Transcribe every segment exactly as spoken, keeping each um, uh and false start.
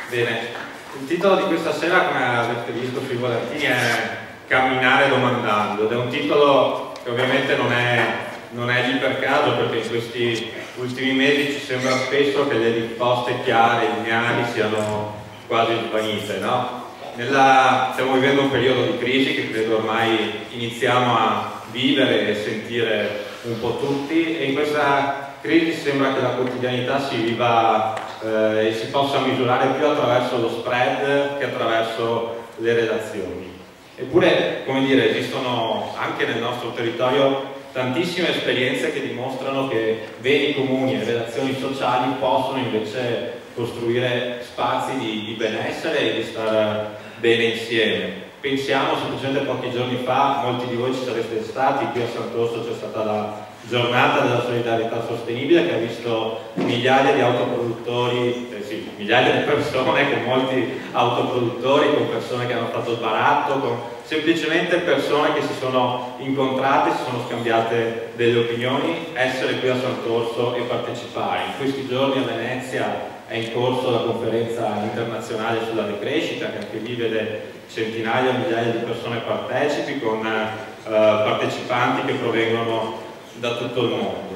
Bene, il titolo di questa sera, come avete visto sui volantini, è Camminare domandando, ed è un titolo che ovviamente non è, non è lì per caso, perché in questi ultimi mesi ci sembra spesso che le risposte chiare, lineari, siano quasi svanite, no? Nella, stiamo vivendo un periodo di crisi che credo ormai iniziamo a vivere e sentire un po' tutti, e in questa crisi sembra che la quotidianità si viva eh, e si possa misurare più attraverso lo spread che attraverso le relazioni. Eppure, come dire, esistono anche nel nostro territorio tantissime esperienze che dimostrano che beni comuni e relazioni sociali possono invece costruire spazi di, di benessere e di stare bene insieme. Pensiamo, semplicemente pochi giorni fa, molti di voi ci sareste stati, qui a Sant'Orso c'è stata la giornata della solidarietà sostenibile che ha visto migliaia di autoproduttori, eh sì, migliaia di persone, con molti autoproduttori, con persone che hanno fatto sbaratto, con semplicemente persone che si sono incontrate, si sono scambiate delle opinioni, essere qui a Sant'Orso e partecipare. In questi giorni a Venezia è in corso la conferenza internazionale sulla decrescita, che anche lì vede centinaia o migliaia di persone partecipi, con eh, partecipanti che provengono da tutto il mondo.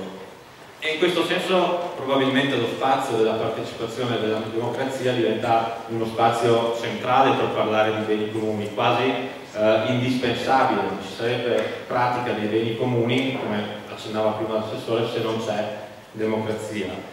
E in questo senso probabilmente lo spazio della partecipazione e della democrazia diventa uno spazio centrale per parlare di beni comuni, quasi eh, indispensabile. Non ci sarebbe pratica dei beni comuni, come accennava prima l'assessore, se non c'è democrazia.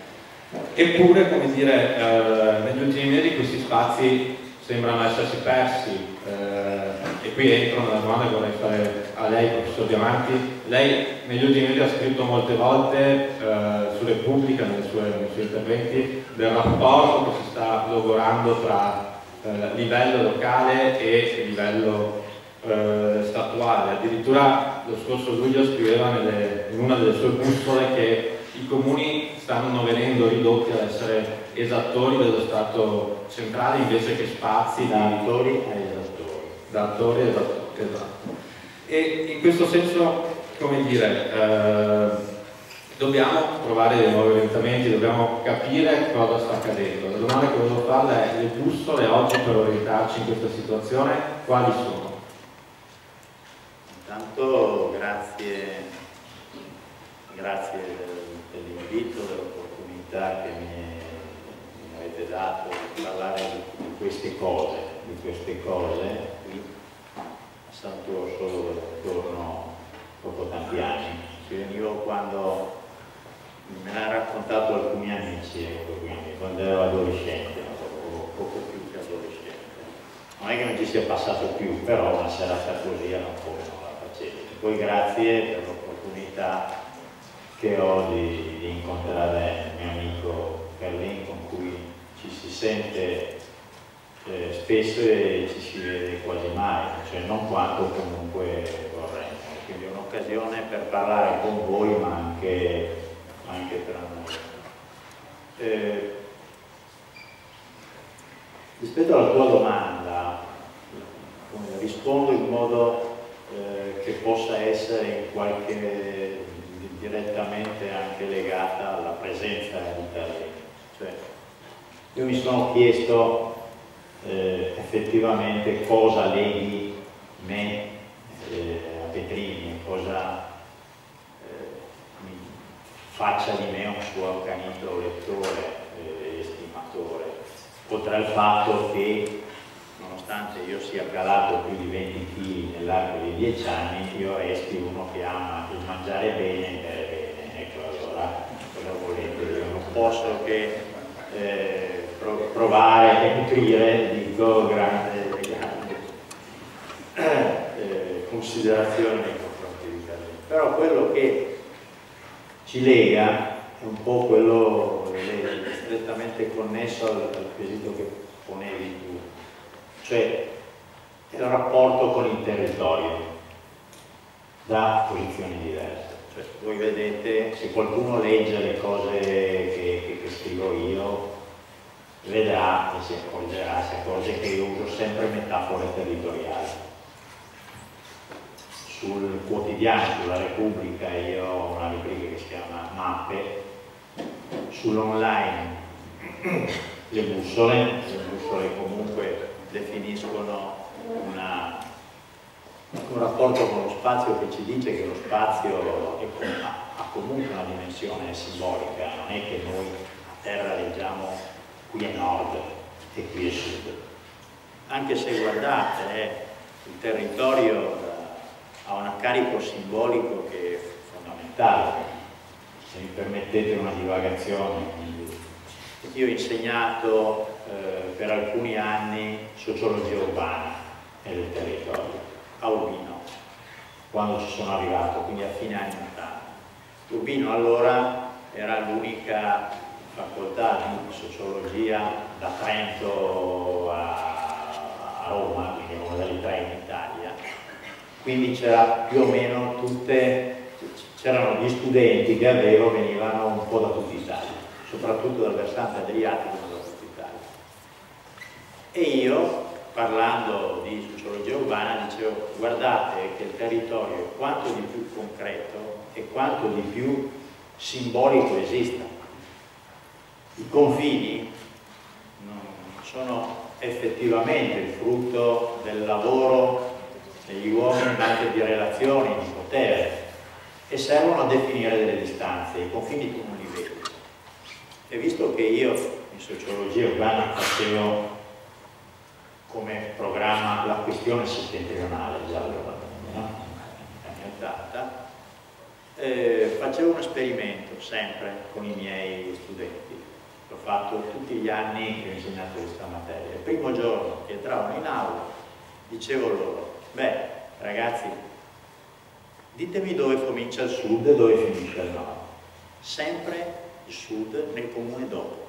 Eppure, come dire, eh, negli ultimi mesi questi spazi sembrano essersi persi, eh, e qui entro nella domanda che vorrei fare a lei, professor Diamanti. Lei negli ultimi mesi ha scritto molte volte eh, su Repubblica, nei suoi, nei suoi interventi, del rapporto che si sta logorando tra eh, livello locale e livello eh, statuale. Addirittura lo scorso luglio scriveva nelle, in una delle sue bustole che i comuni stanno venendo ridotti ad essere esattori dello Stato centrale invece che spazi da attori a esattori. Da attori a esattori, esatto. E in questo senso, come dire, eh, dobbiamo trovare dei nuovi orientamenti, dobbiamo capire cosa sta accadendo. La domanda che volevo farle è: le bussole oggi per orientarci in questa situazione quali sono? Intanto grazie, grazie per l'invito, dell'opportunità che mi, mi avete dato di parlare di, di queste cose, di queste cose qui a Sant'Orso, dove torno dopo tanti anni. Ci venivo quando me l'ha raccontato alcuni amici, ecco, quindi quando ero adolescente, poco, poco più che adolescente. Non è che non ci sia passato più, però una serata così era un po' che non la facevo. Poi grazie per l'opportunità che ho di, di incontrare il mio amico Carlin, con cui ci si sente eh, spesso e ci si vede quasi mai, cioè non quanto comunque vorremmo. Quindi è un'occasione per parlare con voi, ma anche, anche tra noi. Eh, rispetto alla tua domanda, rispondo in modo eh, che possa essere in qualche direttamente anche legata alla presenza di Carlin. Cioè, io mi sono chiesto eh, effettivamente cosa leghi me eh, a Petrini, cosa eh, mi faccia di me un suo accanito lettore e eh, estimatore, oltre al fatto che nonostante io sia calato più di venti chili nell'arco di dieci anni, io resti uno che ama il mangiare bene e bere bene. Ecco, allora cosa volete? Io non posso che eh, pro provare e nutrire, dico, grande, grande eh, considerazione nei confronti di Carlin. Però quello che ci lega è un po' quello strettamente connesso al, al quesito che ponevi tu, cioè il rapporto con il territorio da posizioni diverse. Cioè, voi vedete, se qualcuno legge le cose che, che, che scrivo io, vedrà e si accorgerà, si accorge che io uso sempre metafore territoriali. Sul quotidiano, sulla Repubblica, io ho una rubrica che si chiama Mappe, sull'online le bussole, le bussole comunque definiscono una, un rapporto con lo spazio che ci dice che lo spazio è, ha comunque una dimensione simbolica, non è che noi a terra leggiamo qui è nord e qui è sud. Anche se guardate, eh, il territorio eh, ha un carico simbolico che è fondamentale. Se mi permettete una divagazione, io ho insegnato eh, per alcuni anni sociologia urbana e del territorio a Urbino, quando ci sono arrivato, quindi a fine anni ottanta. Urbino allora era l'unica facoltà di sociologia da Trento a, a Roma, quindi una delle tre in Italia, quindi c'era più o meno tutte, c'erano gli studenti che avevo, venivano un po' da tutta Italia, soprattutto dal versante adriatico, ma da tutta Italia. E io, parlando di sociologia urbana, dicevo: guardate che il territorio è quanto di più concreto e quanto di più simbolico esista. I confini non sono effettivamente il frutto del lavoro degli uomini, ma anche di relazioni, di potere, e servono a definire delle distanze. I confini tu non li vedi. E visto che io in sociologia urbana facevo come programma la questione settentrionale, già allora, no? Anni ottanta, eh, facevo un esperimento sempre con i miei studenti. L'ho fatto tutti gli anni che ho insegnato questa materia. Il primo giorno che entravano in aula dicevo loro: beh, ragazzi, ditemi dove comincia il sud e dove finisce il nord. Sempre il sud nel comune dopo.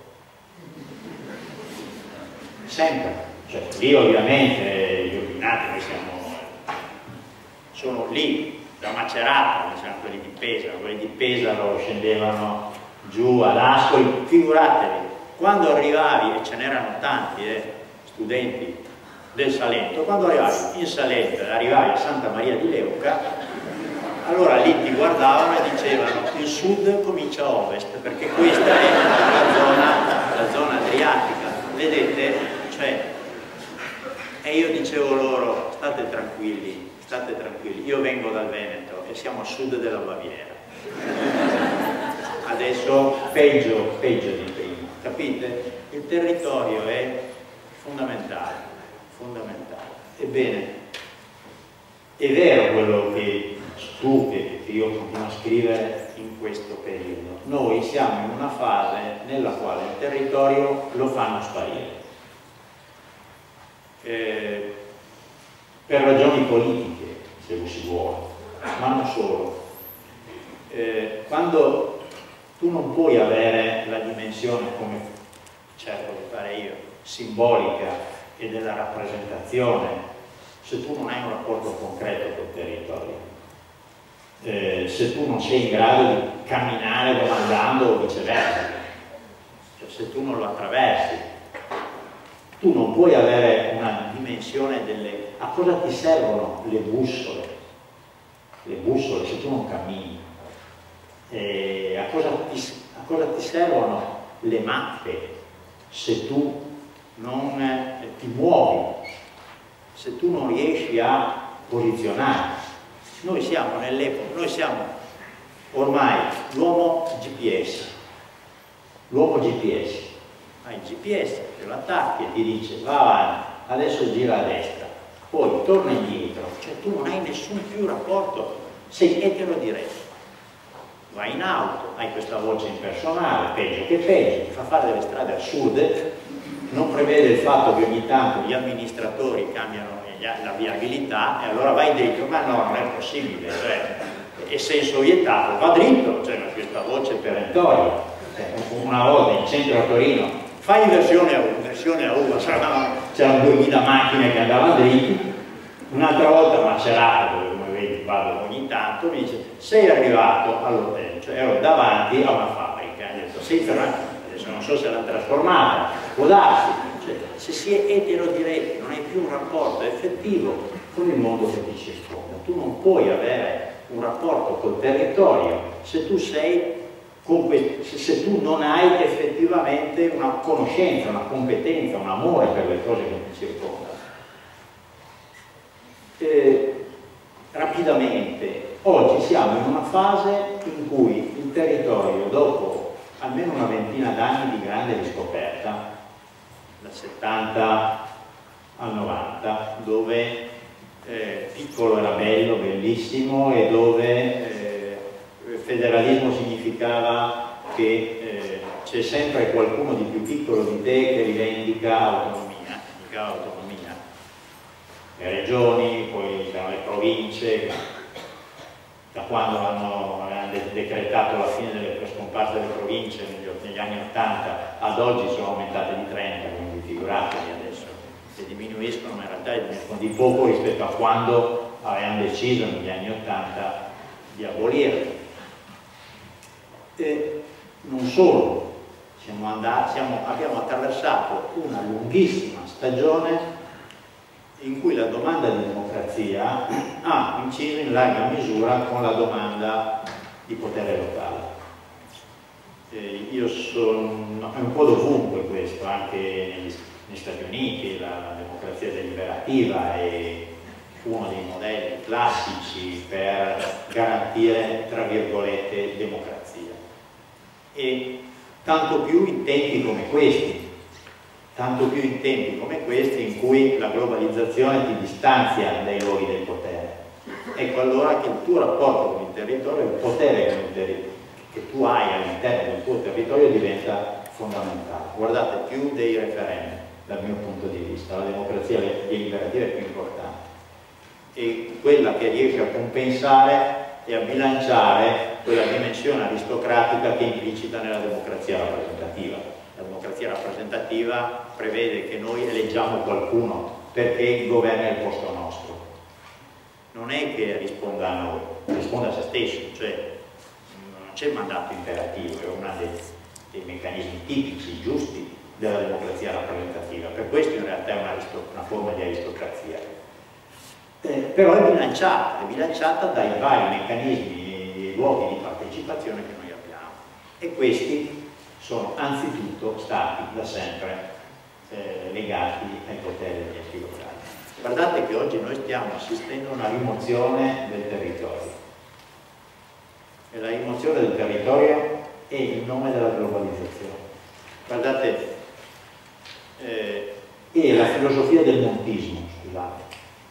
Sempre. Cioè, lì ovviamente gli ordinati, noi siamo, sono lì, da Macerata, siamo quelli di Pesaro, quelli di Pesaro scendevano giù ad Ascoli, figuratevi, quando arrivavi, e ce n'erano tanti, eh, studenti del Salento, quando arrivavi in Salento e arrivavi a Santa Maria di Leuca, allora lì ti guardavano e dicevano: il sud comincia a ovest, perché questa è la zona, la zona adriatica, vedete? Cioè, e io dicevo loro: state tranquilli, state tranquilli, io vengo dal Veneto e siamo a sud della Baviera. Adesso peggio, peggio di prima, capite? Il territorio è fondamentale, fondamentale. Ebbene, è vero quello che tu e io continuo a scrivere in questo periodo. Noi siamo in una fase nella quale il territorio lo fanno sparire. Eh, per ragioni politiche, se si vuole, ma non solo. Eh, quando tu non puoi avere la dimensione, come cerco di fare io, simbolica e della rappresentazione, se tu non hai un rapporto concreto col territorio, eh, se tu non sei in grado di camminare domandando o viceversa, cioè se tu non lo attraversi, tu non puoi avere una dimensione delle... A cosa ti servono le bussole? Le bussole se tu non cammini. E a, cosa ti, a cosa ti servono le mappe se tu non eh, ti muovi, se tu non riesci a posizionare? Noi siamo nell'epoca, noi siamo ormai l'uomo G P S, l'uomo G P S. Hai il G P S, te lo attacchi e ti dice: va avanti, adesso gira a destra, poi torna indietro, cioè tu non hai nessun più rapporto, sei eterodiretto. Vai in auto, hai questa voce impersonale, peggio che peggio, ti fa fare delle strade assurde, non prevede il fatto che ogni tanto gli amministratori cambiano la viabilità e allora vai dentro, ma no, non è possibile, cioè è senso vietato, va dritto, cioè questa voce perentoria. Una volta in centro a Torino, fai versione a U, versione a U, c'erano duemila macchine che andavano dritti. Un'altra volta a Macerata, dove come vedi vado ogni tanto, mi dice: sei arrivato all'hotel, cioè ero davanti a una fabbrica, ho detto: sei fermato, adesso non so se l'hanno trasformata, può darsi, cioè, se si è eterodiretti non hai più un rapporto effettivo con il mondo che ti circonda. Tu non puoi avere un rapporto col territorio se tu sei con se, se tu non hai effettivamente una conoscenza, una competenza, un amore per le cose che ti circondano. Eh, rapidamente, oggi siamo in una fase in cui il territorio, dopo almeno una ventina d'anni di grande riscoperta, dal settanta al novanta, dove eh, piccolo era bello, bellissimo, e dove eh, il federalismo significava che eh, c'è sempre qualcuno di più piccolo di te che rivendica autonomia, rivendica autonomia. Le regioni, poi c'erano le province, da quando hanno, hanno decretato la fine della scomparsa delle province negli, negli anni ottanta ad oggi sono aumentate di trenta, quindi figuratevi adesso, se diminuiscono, ma in realtà diminuiscono di poco rispetto a quando avevano deciso negli anni ottanta di abolirle. E non solo, siamo andati, siamo, abbiamo attraversato una lunghissima stagione in cui la domanda di democrazia ha inciso in larga misura con la domanda di potere locale. Eh, io sono, è un po' dovunque questo, anche negli, negli Stati Uniti la democrazia deliberativa è uno dei modelli classici per garantire, tra virgolette, democrazia. E tanto più in tempi come questi, tanto più in tempi come questi in cui la globalizzazione ti distanzia dai luoghi del potere. Ecco allora che il tuo rapporto con il territorio, il potere che tu hai all'interno del tuo territorio diventa fondamentale. Guardate, più dei referendum, dal mio punto di vista, la democrazia deliberativa è più importante. E quella che riesce a compensare e a bilanciare quella dimensione aristocratica che è implicita nella democrazia rappresentativa. La democrazia rappresentativa prevede che noi eleggiamo qualcuno perché governa il posto nostro. Non è che risponda a noi, risponde a se stesso, cioè non c'è mandato imperativo, è uno dei, dei meccanismi tipici, giusti della democrazia rappresentativa. Per questo in realtà è una, una forma di aristocrazia. Eh, però è bilanciata, è bilanciata dai vari meccanismi e luoghi di partecipazione che noi abbiamo. E questi sono anzitutto stati da sempre eh, legati ai poteri degli enti locali. Guardate che oggi noi stiamo assistendo a una rimozione del territorio. E la rimozione del territorio è il nome della globalizzazione. Guardate, eh, è la filosofia del montismo, scusate.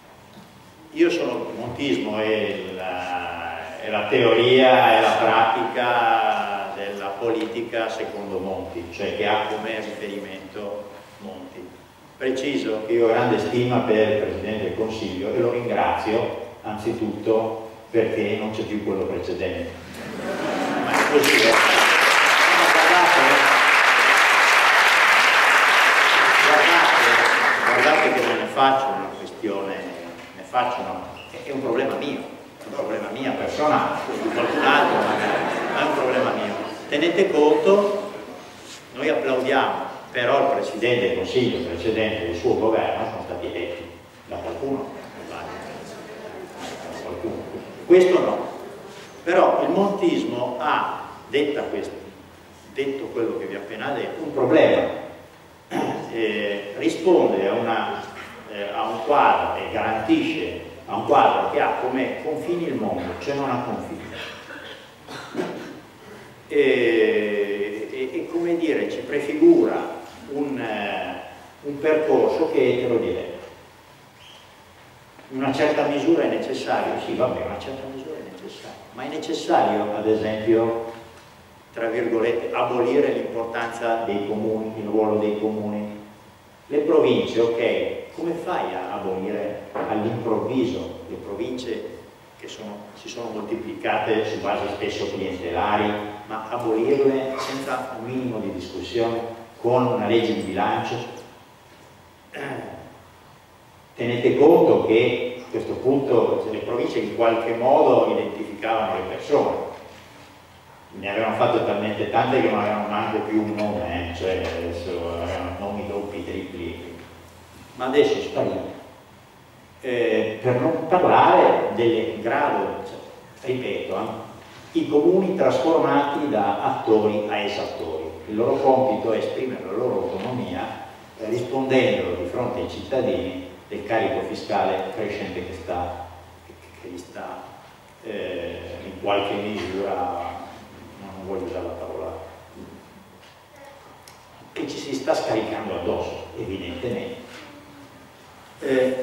Io sono, il montismo è la, è la teoria, è la pratica della politica secondo Monti, cioè che ha come riferimento Monti. Preciso che io ho grande stima per il Presidente del Consiglio e lo ringrazio anzitutto perché non c'è più quello precedente. Ma è così, eh? No, guardate, guardate, guardate che non ne faccio una questione, ne faccio una, è un problema mio, è un problema mia personale, di qualcun altro magari, ma è un problema mio. Tenete conto, noi applaudiamo, però il Presidente del Consiglio precedente del suo governo sono stati eletti da qualcuno, da qualcuno. Questo no. Però il montismo ha, detta questo, detto quello che vi ho appena detto, un problema. Eh, risponde a, una, eh, a un quadro e garantisce a un quadro che ha come confini il mondo, cioè non ha confini. E, e, e come dire, ci prefigura un, eh, un percorso che è eterodiretto. In una certa misura è necessario, sì, vabbè, una certa misura è necessaria, ma è necessario, ad esempio, tra virgolette, abolire l'importanza dei comuni, il ruolo dei comuni. Le province, ok, come fai a abolire all'improvviso le province che sono, si sono moltiplicate su basi spesso clientelari, ma abolirle senza un minimo di discussione, con una legge di bilancio? Tenete conto che a questo punto le province in qualche modo identificavano le persone, ne avevano fatte talmente tante che non avevano neanche più un nome, eh? Cioè adesso avevano nomi doppi, tripli, ma adesso spariamo. Eh, per non parlare del grado, cioè, ripeto, eh, i comuni trasformati da attori a esattori. Il loro compito è esprimere la loro autonomia eh, rispondendo di fronte ai cittadini del carico fiscale crescente che, sta, che, che gli sta eh, in qualche misura, non voglio usare la parola, che ci si sta scaricando addosso, evidentemente. Eh,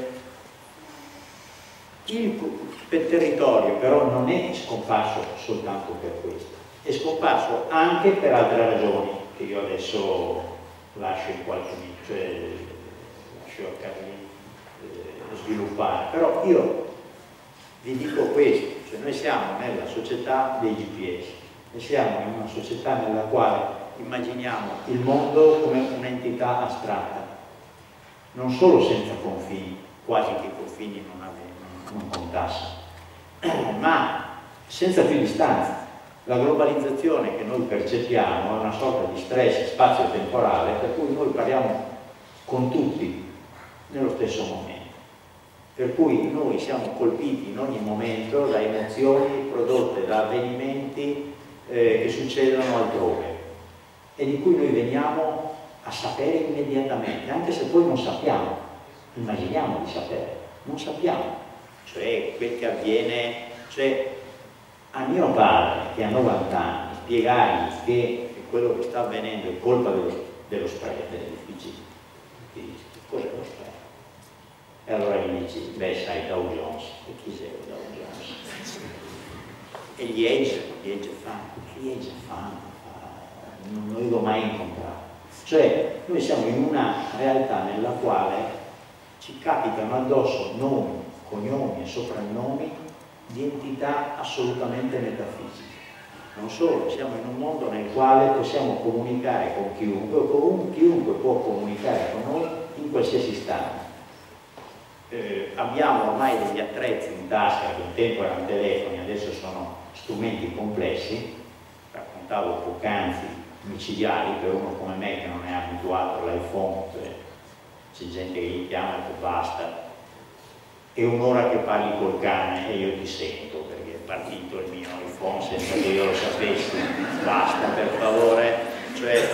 il territorio però non è scomparso soltanto per questo, è scomparso anche per altre ragioni che io adesso lascio in qualche minuto, cioè lascio a Carlini eh, sviluppare, però io vi dico questo, cioè noi siamo nella società dei G P S e siamo in una società nella quale immaginiamo il mondo come un'entità astratta, non solo senza confini, quasi che i confini non, avevano, non contassero, ma senza più distanza. La globalizzazione che noi percepiamo è una sorta di stress spazio-temporale per cui noi parliamo con tutti nello stesso momento, per cui noi siamo colpiti in ogni momento da emozioni prodotte da avvenimenti eh, che succedono altrove e di cui noi veniamo a sapere immediatamente, anche se poi non sappiamo, immaginiamo di sapere, non sappiamo, cioè quel che avviene, cioè a mio padre che ha novanta anni spiegargli che quello che sta avvenendo è colpa dello, dello spread, è difficile, dici, cos'è lo spread? E allora gli dici, beh sai Dow Jones, e chi sei Dow Jones? E gli hedge, gli hedge fund, gli hedge fund, non lo avevo mai incontrato. Cioè, noi siamo in una realtà nella quale ci capitano addosso nomi, cognomi e soprannomi di entità assolutamente metafisiche. Non solo, siamo in un mondo nel quale possiamo comunicare con chiunque, o chiunque può comunicare con noi in qualsiasi istante. Eh, abbiamo ormai degli attrezzi in tasca che un tempo erano telefoni, adesso sono strumenti complessi, raccontavo poc'anzi, micidiali per uno come me che non è abituato all'iPhone, cioè, c'è gente che gli chiama e poi basta, è un'ora che parli col cane e io ti sento perché è partito il mio iPhone senza che io lo sapessi, basta per favore, cioè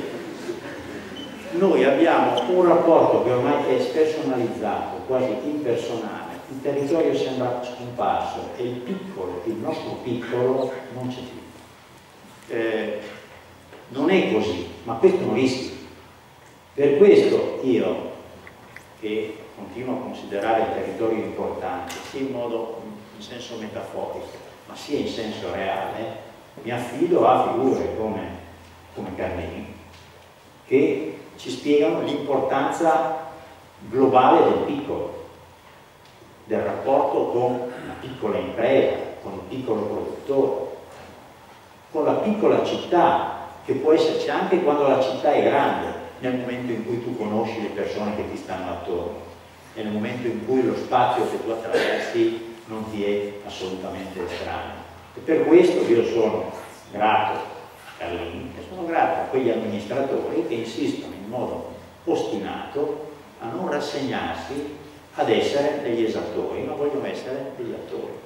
noi abbiamo un rapporto che ormai è spersonalizzato, quasi impersonale, il territorio sembra scomparso e il piccolo, il nostro piccolo non c'è più. Eh, Non è così, ma questo è un rischio. Per questo io, che continuo a considerare il territorio importante, sia in modo, in senso metaforico, ma sia in senso reale, mi affido a figure come, come Carlini, che ci spiegano l'importanza globale del piccolo, del rapporto con la piccola impresa, con il piccolo produttore, con la piccola città, che può esserci anche quando la città è grande, nel momento in cui tu conosci le persone che ti stanno attorno, nel momento in cui lo spazio che tu attraversi non ti è assolutamente estraneo. E per questo io sono grato, Carlini, e sono grato a quegli amministratori che insistono in modo ostinato a non rassegnarsi ad essere degli esattori, ma vogliono essere degli attori.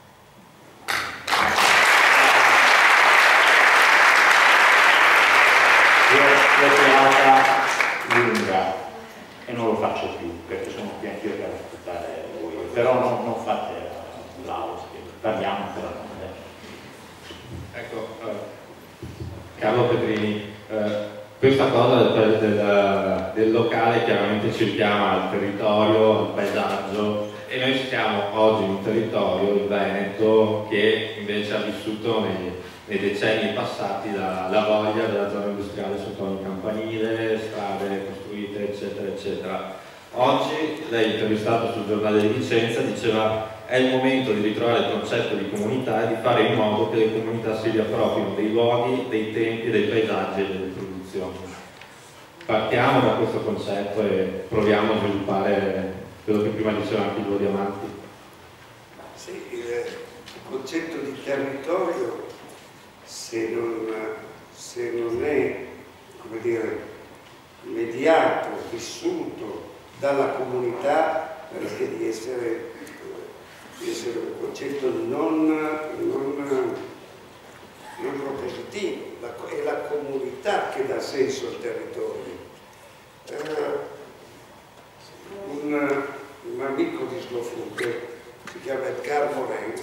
L'ho trovata lunga e non lo faccio più perché sono qui anch'io per ascoltare voi, però non, non fate l'audio, parliamo per la Ecco, eh, Carlo Pedrini, eh, questa cosa del, del, del locale chiaramente ci richiama al territorio, al paesaggio, e noi siamo oggi in un territorio, il Veneto, che invece ha vissuto nei nei decenni passati la, la voglia della zona industriale sotto ogni campanile, strade costruite, eccetera, eccetera. Oggi, lei intervistato sul giornale di Vicenza, diceva è il momento di ritrovare il concetto di comunità e di fare in modo che le comunità si riappropriino dei luoghi, dei tempi, dei paesaggi e delle produzioni. Partiamo da questo concetto e proviamo a sviluppare quello che prima diceva anche Giulio Diamanti. Sì, il concetto di territorio, se non, se non è, come dire, mediato, vissuto dalla comunità, rischia di essere, di essere un concetto non, non in propositivo, la, è la comunità che dà senso al territorio. Eh, un, un amico di Slow Food, che si chiama Edgar Morin,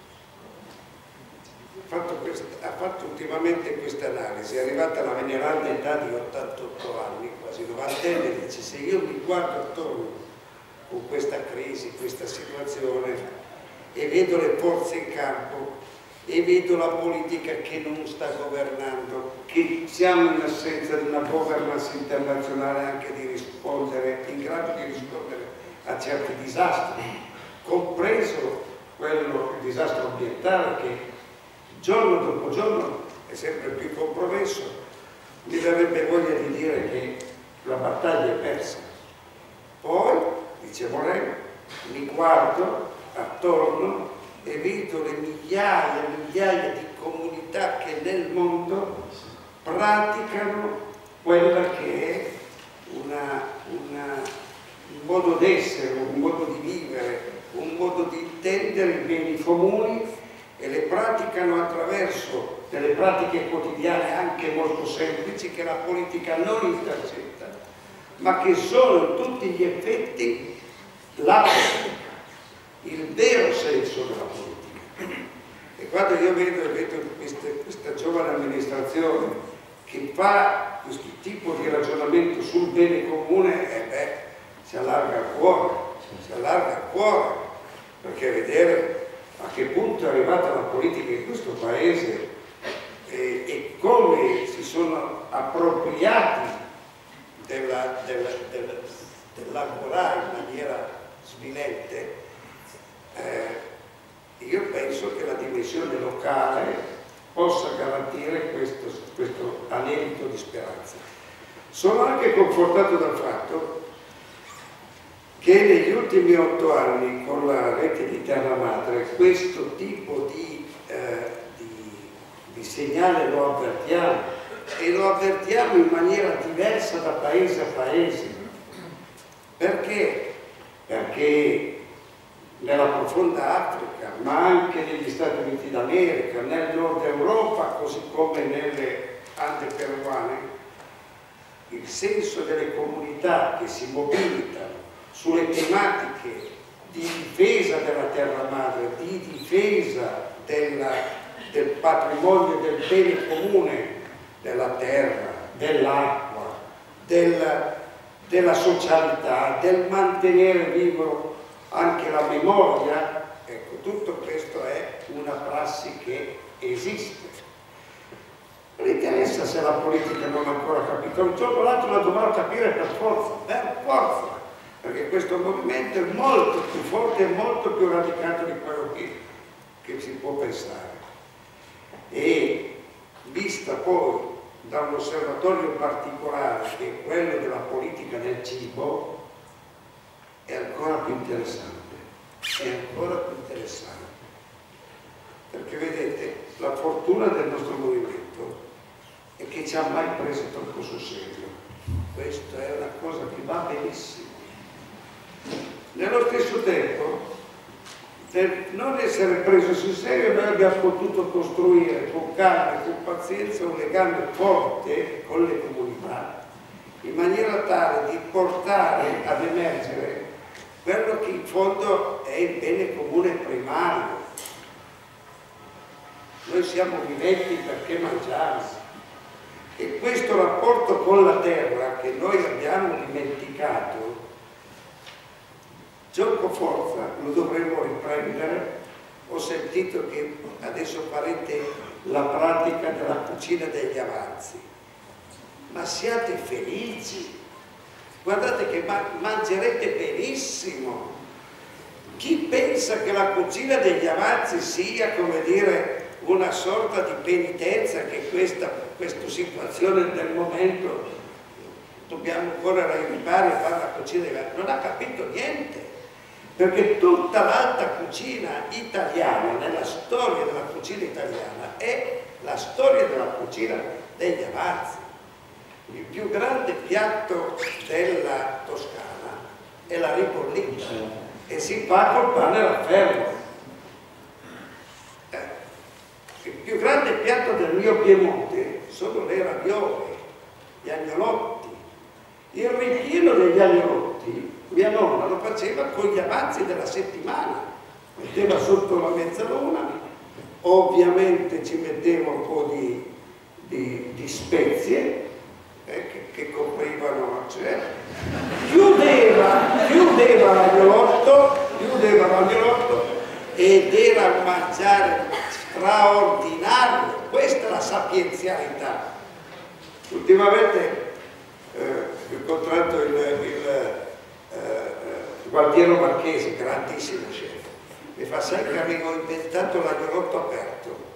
ha fatto, questa, ha fatto ultimamente questa analisi, è arrivata alla veneranda età di ottantotto anni, quasi novantenne, dice: se io mi guardo attorno con questa crisi, questa situazione, e vedo le forze in campo, e vedo la politica che non sta governando, che siamo in assenza di una governance internazionale anche di rispondere, in grado di rispondere a certi disastri, compreso quello, il disastro ambientale che giorno dopo giorno è sempre più compromesso, mi verrebbe voglia di dire che la battaglia è persa. Poi, dice Morin, mi guardo attorno e vedo le migliaia e migliaia di comunità che nel mondo praticano quella che è una, una, un modo d'essere, un modo di vivere, un modo di intendere i beni comuni, e le praticano attraverso delle pratiche quotidiane anche molto semplici che la politica non intercetta, ma che sono in tutti gli effetti la politica, il vero senso della politica. E quando io vedo, vedo queste, questa giovane amministrazione che fa questo tipo di ragionamento sul bene comune, eh beh, si allarga il cuore, si allarga il cuore, perché vedere a che punto è arrivata la politica in questo paese e, e come si sono appropriati della, della, della, dell'agorà in maniera svilente, eh, io penso che la dimensione locale possa garantire questo, questo anelito di speranza. Sono anche confortato dal fatto che negli ultimi otto anni con la rete di Terra Madre questo tipo di, eh, di, di segnale lo avvertiamo, e lo avvertiamo in maniera diversa da paese a paese. Perché? Perché nella profonda Africa, ma anche negli Stati Uniti d'America, nel nord Europa, così come nelle Ande peruane, il senso delle comunità che si mobilitano sulle tematiche di difesa della terra madre, di difesa della, del patrimonio, del bene comune, della terra, dell'acqua, del, della socialità, del mantenere vivo anche la memoria. Ecco, tutto questo è una prassi che esiste. Non interessa se la politica non ha ancora capito, un giorno o l'altro la dovrà capire per forza, per forza. Perché questo movimento è molto più forte e molto più radicato di quello che, che si può pensare. E vista poi da un osservatorio particolare, che è quello della politica del cibo, è ancora più interessante. È ancora più interessante. Perché vedete, la fortuna del nostro movimento è che ci ha mai preso troppo sul serio. Questa è una cosa che va benissimo. Nello stesso tempo, per non essere preso sul serio, noi abbiamo potuto costruire con calma e con pazienza un legame forte con le comunità, in maniera tale di portare ad emergere quello che in fondo è il bene comune primario. Noi siamo viventi perché mangiamo, e questo rapporto con la terra che noi abbiamo dimenticato, gioco forza, lo dovremmo riprendere. Ho sentito che adesso farete la pratica della cucina degli avanzi, ma siate felici, guardate che ma mangerete benissimo. Chi pensa che la cucina degli avanzi sia, come dire, una sorta di penitenza, che questa, questa situazione del momento dobbiamo correre ai ripari e fare la cucina degli avanzi, non ha capito niente. Perché tutta l'alta cucina italiana, nella storia della cucina italiana, è la storia della cucina degli avanzi. Il più grande piatto della Toscana è la ribollita, e si fa col pane raffermo. Eh, il più grande piatto del mio Piemonte sono le raviole, gli agnolotti. Il ripieno degli agnolotti mia nonna lo faceva con gli avanzi della settimana, metteva sotto la mezzaluna, ovviamente ci metteva un po' di, di, di spezie eh, che, che coprivano, cioè, chiudeva, chiudeva l'agnolotto, chiudeva l'agnolotto ed era un mangiare straordinario. Questa è la sapienzialità. Ultimamente eh, ho incontrato il, il eh, Gualtiero Marchesi, grandissimo chef, mi fa: sai che avevo inventato l'agnolotto aperto.